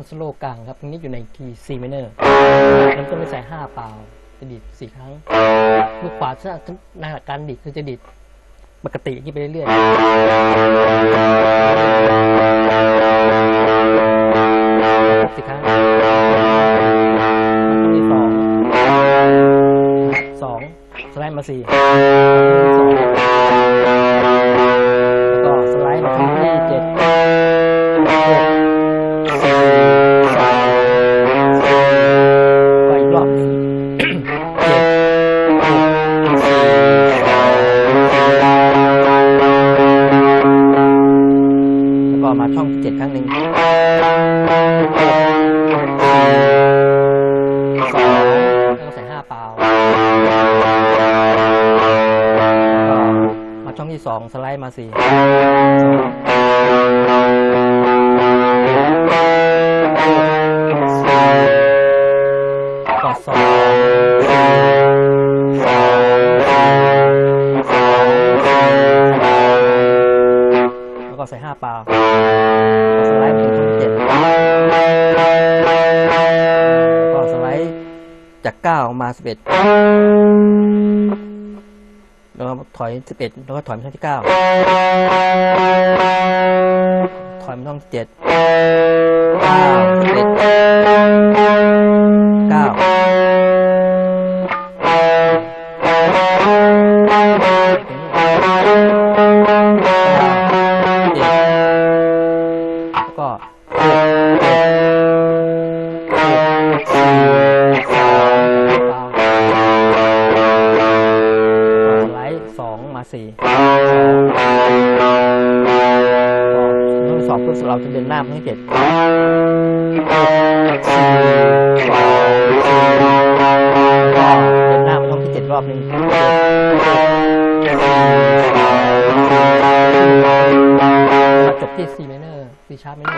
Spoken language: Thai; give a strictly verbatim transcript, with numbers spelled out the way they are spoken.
สโลกลางครับตรงนี้อยู่ในคีย์ C minor เริ่มต้นด้วยสายห้าเปล่าจะดีดสี่ครั้งมือขวาในหลักการดีดคือจะดีดปกติที่ไปเรื่อยๆสี่ครั้งที่สองสองสไลด์มาสี่แล้วก็สไลด์มาที่เจ็ดหกสี่สามก็อีกรอบหนึ่งเจ็ดหกสี่สามแล้วก็มาช่องที่เจ็ดครั้งหนึ่งหกสี่สองแล้วก็ใส่ห้าเปล่าก็มาช่องที่สองสไลด์มาสี่ก็สองสองแล้วก็ใส่ห้าเปล่าสไลด์มาถึงช่องเจ็ดก็สไลด์จากเก้ามาสิบเอ็ดแล้วก็ถอยสิบเอ็ดแล้วก็ถอยมาช่องที่เก้าถอยมาช่องที่เจ็ดเก้าสิบเอ็ดเก้าแล้วก็หกเจ็ดหกสี่สามสไลด์สองมาสี่ต้องสอบเพื่อเราจะเดินหน้าให้เจ็ดสี่สองเดินหน้ามาช่องที่เจ็ดรอบหนึ่งมาจบที่ C minor C sharp minor